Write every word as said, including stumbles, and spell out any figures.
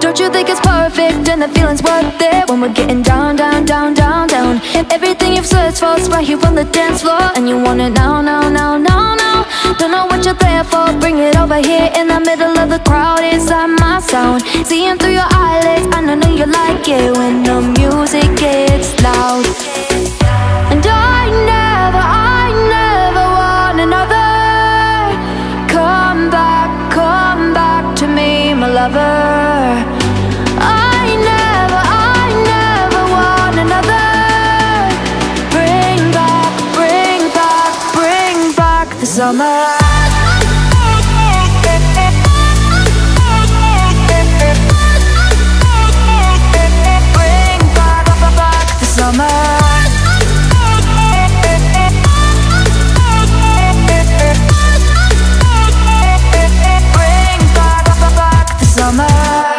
Don't you think it's perfect and the feeling's worth it when we're getting down, down, down, down, down? Everything you've searched for is right here on the dance floor, and you want it now, now, now, now, now. Don't know what you're there for, bring it over here in the middle of the crowd inside my sound. Seeing through your eyelids, I know you like it when the music gets loud. And I never, I never want another. Come back, come back to me, my lover. I never, I never want another. Bring back, bring back, bring back the summer. Bring back, back the summer. Bring back, back the summer.